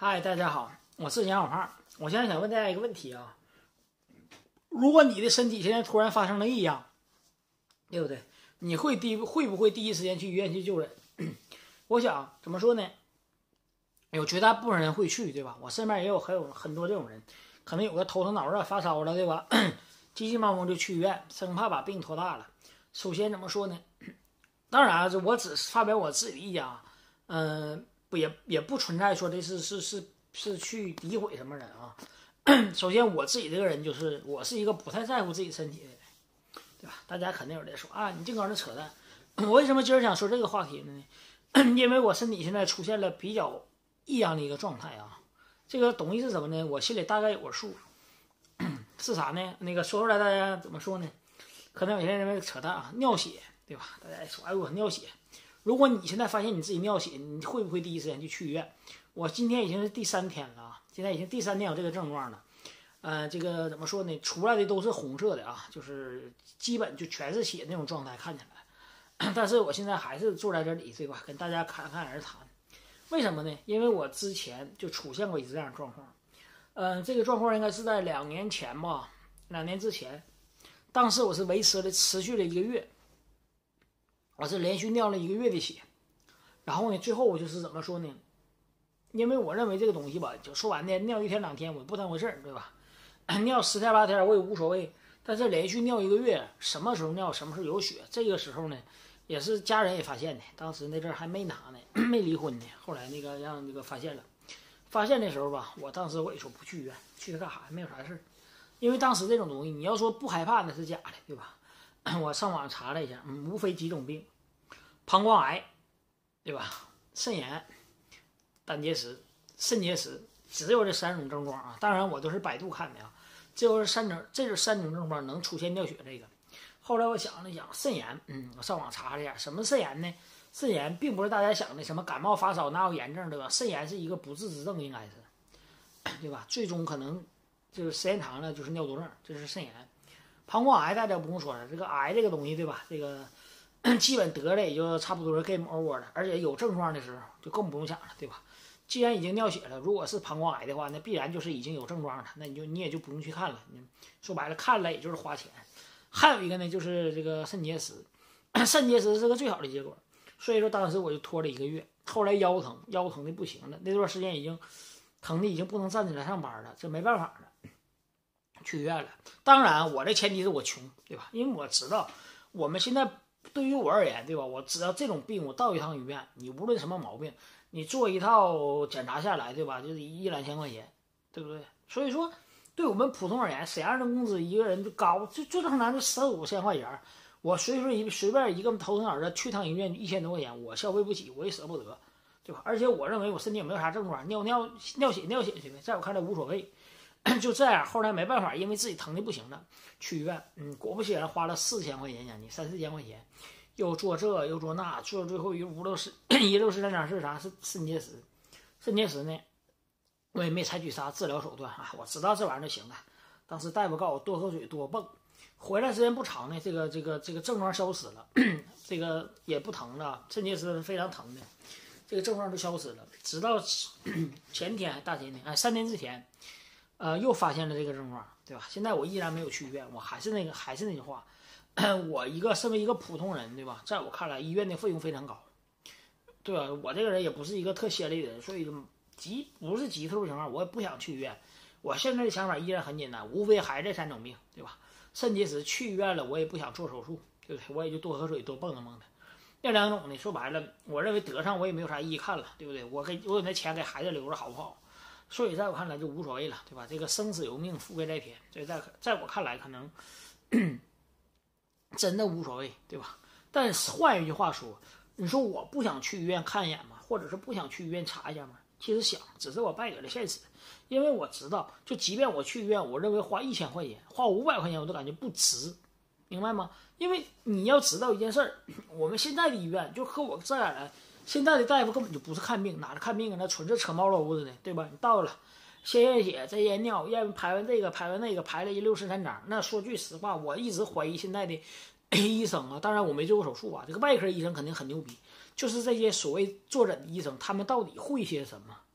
嗨，大家好，我是杨小胖。我现在想问大家一个问题啊，如果你的身体现在突然发生了异样，对不对？你会不会第一时间去医院去救人？我想怎么说呢？有绝大部分人会去，对吧？我身边也有很多这种人，可能有个头疼脑热发烧了，对吧？急急忙忙就去医院，生怕把病拖大了。首先怎么说呢？当然，我只是发表我自己的意见啊，不也不存在说这是去诋毁什么人啊。首先我自己这个人就是我是一个不太在乎自己身体的人，对吧？大家肯定有人说啊，你净搁那扯淡。我为什么今儿想说这个话题呢？因为我身体现在出现了比较异样的一个状态啊。这个东西是什么呢？我心里大概有个数。是啥呢？那个说出来大家怎么说呢？可能有些人认为扯淡啊，尿血，对吧？大家说，哎我尿血。如果你现在发现你自己尿血，你会不会第一时间就去医院？我今天已经是第3天了啊，现在已经第3天有这个症状了。这个怎么说呢？出来的都是红色的啊，就是基本就全是血那种状态看起来。但是我现在还是坐在这里，对吧？跟大家侃侃而谈。为什么呢？因为我之前就出现过一次这样的状况。这个状况应该是在2年前吧，2年之前。当时我是持续了1个月，我是连续尿了1个月的血。然后呢，最后我就是怎么说呢？因为我认为这个东西吧，就说完的尿1天2天我不当回事儿，对吧？尿10天8天我也无所谓。但是连续尿1个月，什么时候尿，什么时候有血，这个时候呢，也是家人也发现的。当时那阵还没拿呢，没离婚呢。后来那个让那个发现了，发现的时候吧，当时我也说不去医院，去干啥？没有啥事儿。因为当时这种东西，你要说不害怕那是假的，对吧？我上网查了一下，无非几种病：膀胱癌，对吧？肾炎、胆结石、肾结石，只有这3种症状啊。当然我都是百度看的啊，这3种症状能出现尿血这个。后来我想了想，肾炎，我上网查了一下，什么肾炎呢？肾炎并不是大家想的什么感冒发烧哪有炎症，对吧？肾炎是一个不治之症，应该是，对吧？最终可能就是时间长了就是尿毒症，这是肾炎。膀胱癌大家不用说了，这个癌这个东西，对吧？这个基本得了也就差不多是 game over 了，而且有症状的时候就更不用想了，对吧？既然已经尿血了，如果是膀胱癌的话，那必然就是已经有症状了，那你也就不用去看了。说白了，看了也就是花钱。还有一个呢，就是这个肾结石，肾结石是个最好的结果。所以说当时我就拖了1个月，后来腰疼的不行了，那段时间已经疼的已经不能站起来上班了，这没办法了，去医院了。当然我的前提是我穷，对吧？因为我知道我们现在对于我而言，对吧？我知道这种病我到一趟医院，你无论什么毛病，你做一套检查下来，对吧？就是1-2千块钱，对不对？所以说对我们普通而言，沈阳的工资一个人就高，最正常就4-5千块钱。我随便一个头疼脑热去趟医院1000多块钱，我消费不起，我也舍不得，对吧？而且我认为我身体也没有啥症状，尿血去呗，在我看来无所谓。就这样，后来没办法，因为自己疼的不行了，去医院，果不其然花了4000块钱，将近3-4千块钱，又做这又做那，做最后5-6十那是啥？是肾结石。肾结石呢，我也没采取啥治疗手段啊，我知道这玩意儿就行了。当时大夫告诉我多喝水多蹦。回来时间不长呢，这个症状消失了，这个也不疼了，肾结石是非常疼的，这个症状就消失了。直到前天大前天，3天之前，又发现了这个症状，对吧？现在我依然没有去医院，我还是那句话，我身为一个普通人，对吧？在我看来，医院的费用非常高，对吧？我这个人也不是一个特先例的人，所以不是急突情况，我也不想去医院。我现在的想法依然很简单，无非还是这3种病，对吧？肾结石去医院了，我也不想做手术，对不对？我也就多喝水，多蹦的。那2种呢，说白了，我认为得上我也没有啥意义看了，对不对？我有那钱给孩子留着好不好？所以在我看来就无所谓了，对吧？这个生死由命，富贵在天，所以在我看来可能真的无所谓，对吧？但是换一句话说，你说我不想去医院看一眼吗？或者是不想去医院查一下吗？其实想，只是我败给了现实。因为我知道，就即便我去医院，我认为花1000块钱、花500块钱，我都感觉不值，明白吗？因为你要知道一件事儿，我们现在的医院就和我这样的，现在的大夫根本就不是看病，哪是看病啊？那纯是扯毛篓子的，对吧？你到了，先验血，再验尿，排完这个，排完那个，排了163张。那说句实话，我一直怀疑现在的医生啊，当然我没做过手术啊，这个外科医生肯定很牛逼，就是这些所谓坐诊的医生，他们到底会些什么？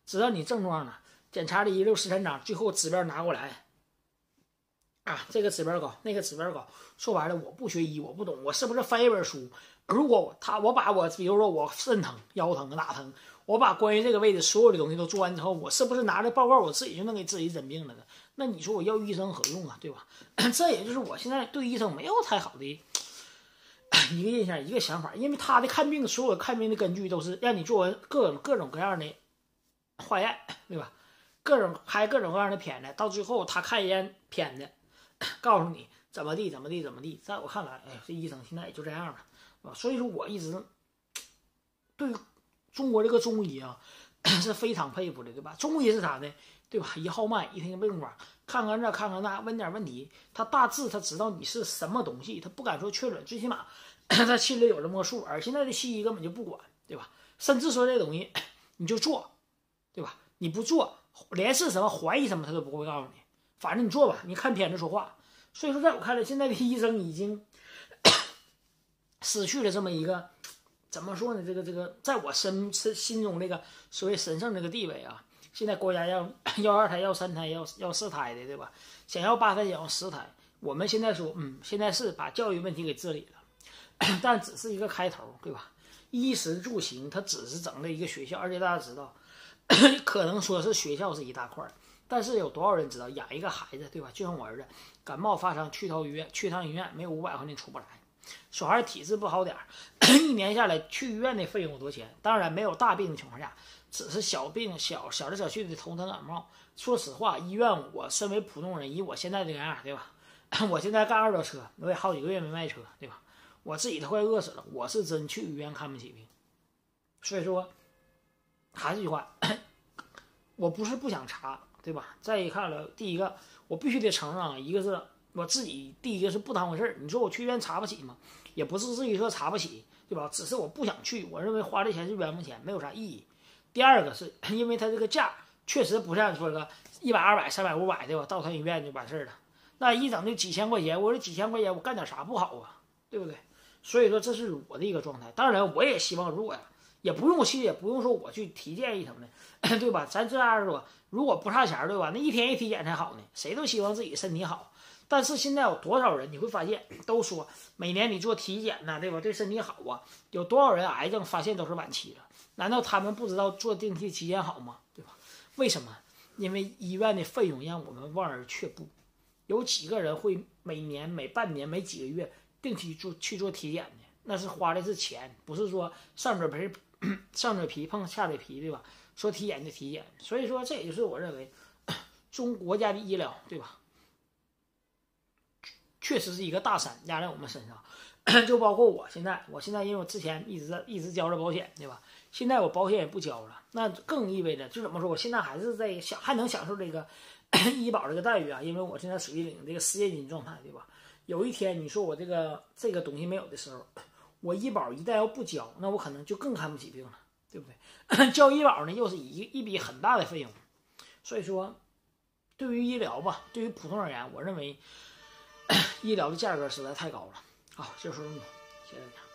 知道你症状了，检查的164张，最后指标拿过来，啊，这个指标高，那个指标高。说白了，我不学医，我不懂，我是不是翻一本书？如果我把我比如说我肾疼、腰疼、哪疼，我把关于这个位置所有的东西都做完之后，我是不是拿着报告我自己就能给自己诊病了呢？那你说我要医生何用啊，对吧？这也就是我现在对医生没有太好的一个印象、一个想法，因为他的看病，所有看病的根据都是让你做完各种各样的化验，对吧？拍各种各样的片子，到最后他看一眼片子，告诉你怎么地。在我看来，哎，这医生现在也就这样了，所以说我一直对中国这个中医啊是非常佩服的，对吧？中医是啥呢？对吧？一号脉，一听病法，看看这，看看那，问点问题，他大致他知道你是什么东西，他不敢说确诊，最起码他心里有这么个数。而现在的西医根本就不管，对吧？甚至说这东西你就做，对吧？你不做，连是什么怀疑什么他都不会告诉你，反正你做吧，你看片子说话。所以说，在我看来，现在的医生已经失去了这么一个怎么说呢？这个，在我心中这个所谓神圣这个地位啊。现在国家要2胎、要3胎、要4胎的，对吧？想要8胎，想要10胎。我们现在说，现在是把教育问题给治理了，但只是一个开头，对吧？衣食住行，它只是整了一个学校，而且大家知道，可能说是学校是一大块，但是有多少人知道养一个孩子，对吧？就像我儿子感冒发烧去趟医院，没有500块钱出不来。小孩体质不好点一年下来去医院的费用有多钱？当然没有大病的情况下，只是小病小来小去的头疼感冒。说实话，医院我身为普通人，以我现在这个样，对吧？我现在干2辆车，我也好几个月没卖车，对吧？我自己都快饿死了，我是真去医院看不起病。所以说，还是一句话，我不是不想查，对吧？再一看了，第一个我必须得承认啊，一个是我自己，第一个是不当回事儿。你说我去医院查不起吗？也不是至于说查不起，对吧？只是我不想去，我认为花这钱是冤枉钱，没有啥意义。第二个是因为它这个价确实不像说个100、200、300、500，对吧？到他医院就完事儿了。那一整就几千块钱，我这几千块钱我干点啥不好啊？对不对？所以说这是我的一个状态。当然，我也希望如果也不用说我去体检什么的，对吧？咱这样说，如果不差钱，对吧？那一天一体检才好呢。谁都希望自己身体好。但是现在有多少人你会发现都说每年你做体检呢，对吧？对身体好啊。有多少人癌症发现都是晚期了？难道他们不知道做定期体检好吗？对吧？为什么？因为医院的费用让我们望而却步。有几个人会每年、每半年、每几个月定期去做体检的？那是花的是钱，不是说上嘴皮碰下嘴皮，对吧？说体检就体检。所以说，这也就是我认为国家的医疗，对吧？确实是一个大山压在我们身上，就包括我现在，因为我之前一直交着保险，对吧？现在我保险也不交了，那更意味着就怎么说？我现在还是还能享受这个医保这个待遇啊，因为我现在属于领这个失业金状态，对吧？有一天你说我这个东西没有的时候，我医保一旦要不交，那我可能就更看不起病了，对不对？交医保呢又是一笔很大的费用，所以说对于医疗吧，对于普通而言，我认为医疗的价格实在太高了。好，就说这么多，谢谢大家。